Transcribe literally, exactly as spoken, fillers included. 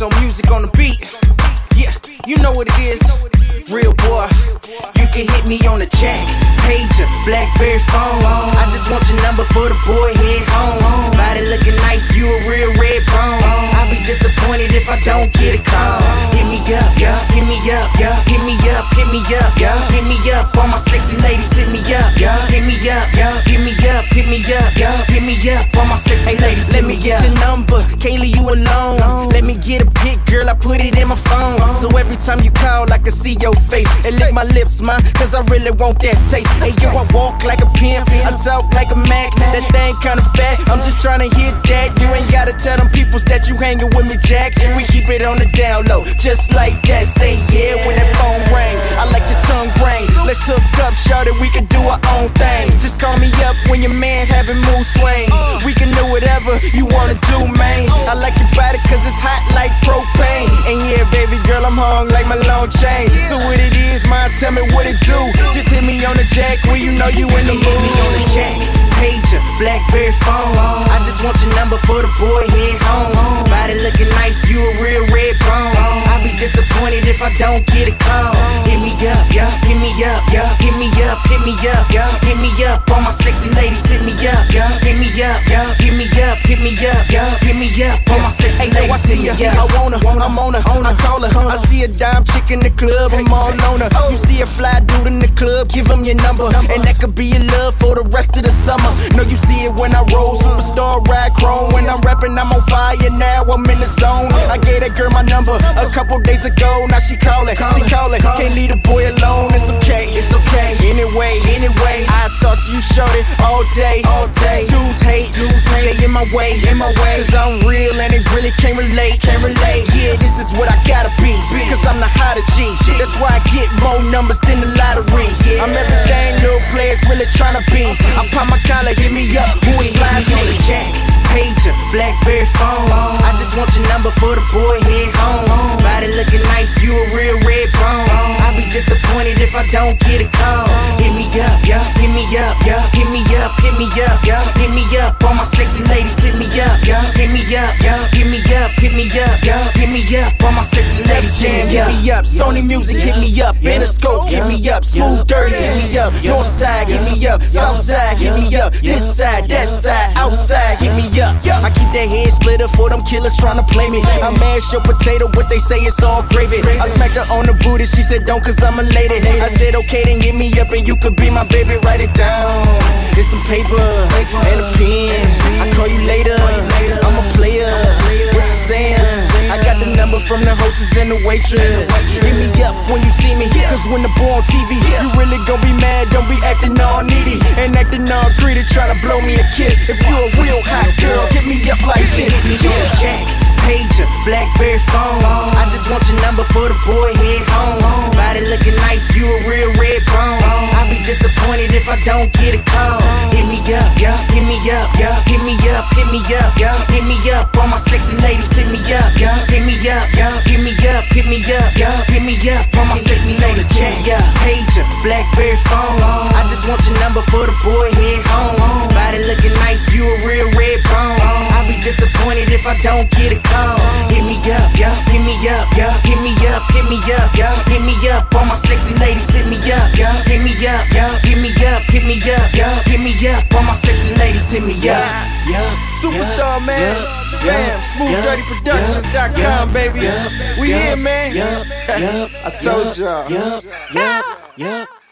so music on the beat. Yeah, you know what it is. Real boy, you can hit me on the jack, pager, Blackberry phone. I just want your number for the boy head home. Body looking nice, you a real red bone. I'll be disappointed if I don't get a call. Hit me up, yeah, hit me up, yeah, hit me up, hit me up, yeah, hit me up. All my sexy ladies, hit me up, yeah, hit me up, yeah, hit me up, hit me up, yeah, hit me up. All my sexy ladies, let me get your number. Can't leave you alone. Let me get a pic, girl, I put it in my phone. So every time you call, I can see your face and lick my lips, man, cause I really want that taste. Hey yo, I walk like a pimp, I talk like a Mac. That thing kinda fat, I'm just tryna hit that. You ain't gotta tell them peoples that you hangin' with me, Jack. We keep it on the down low, just like that. Say yeah when that phone ring, I like your tongue ring. Let's hook up, shorty, we can do our own thing. Just call me up when your man having mood swings. We can do whatever you wanna do, man. I like your body cause it's hot like propane. And yeah, baby girl, I'm hung like my long chain. So what it is, man, tell me what it do. Just hit me on the jack when you know you in the mood. Hit me on the jack, pager, Blackberry phone. I just want your number for the boy head home. Body looking nice, you a real red bone. I'll be disappointed if I don't get a call. Hit me up, yeah, hit me up, yeah, hit me up, hit me up, yeah, hit me up. All my sexy ladies, hit me up, yeah, hit me up, yeah, hit me up, hit me up, yeah, hit me up. All my sexy ladies, hit me up. I want her, I'm on her, I call her. I see a dime chick in the club, I'm all on her. You see a fly dude in the club, give him your number, and that could be your love for the rest of the summer. No, you see it when I roll, superstar ride chrome. When I'm rapping, I'm on fire now, I'm in the zone. I gave that girl my number a couple days ago, now she calling, she calling. Can't leave the boy alone, it's okay, it's okay. Anyway, anyway, I talk to you shorty all day, all day. Dudes hate, dudes hate, they in my way, in my way. Cause I'm real and they really can't relate, can't relate. Yeah, this is what I gotta be, cause I'm the hotter G. That's why I get more numbers than the lottery. I'm everything little players really tryna be. I pop my collar, hit me up, who is flies on the jack, pager, Blackberry phone. I just want your number for the boy head home. Body looking nice, you a real red bone. I'll be disappointed if I don't get a call. Hit me up, yeah, hit me up, yeah, hit me up, hit me up, yeah, hit me up. All my sexy ladies, hit me up, yeah, hit me up, yeah, hit me up, hit me up, yeah, hit me up. All my sexy ladies, hit me up, hit me up. Sony Music, hit me up. Interscope, hit me up. Smooth Dirty, hit me up. North side, hit me up. South side, hit me up. This side, that side, outside, hit me up. I keep that head splitter for them killers tryna play me. I mash your potato, but they say it's all gravy. I smacked her on the booty, she said don't cause I'm a lady. I said okay, then hit me up and you could be my baby, write it down. It's some paper and a pen. I call you later, I'm a player. What you saying? I got the number from the hostess and the waitress. Hit me up when you see me, cause when the boy on T V, you really gon' be mad, don't be acting all needy and acting all greedy, tryna blow me a kiss. If you a real hot girl, hit me up like this. Hit me on the jack, pager, Blackberry phone. I just want your number for the boy head home. Body looking nice, you a real red bone. I'll be disappointed if I don't get a call. Hit me up, yeah, hit me up, yeah, hit me up, hit me up, yeah, hit me up. All my sexy ladies, hit me up, yeah, hit me up, yeah, hit me up, hit me up, yeah, hit me up. All my sexy ladies, yeah, pager, Blackberry phone. I just want your number for the boy head home. Body looking nice, you a real red bone. I'll be disappointed if I don't get a call. Hit me up, yeah, hit me up, yeah, hit me up, hit me up, yeah, hit me up. All my sexy ladies, hit me up, yeah, hit me up, yeah, hit me up, hit me up, yeah, hit me up. All my sexy ladies, hit me up. Yeah, superstar man, damn, smooth dirty productions dot com, baby. We here, man. I told y'all.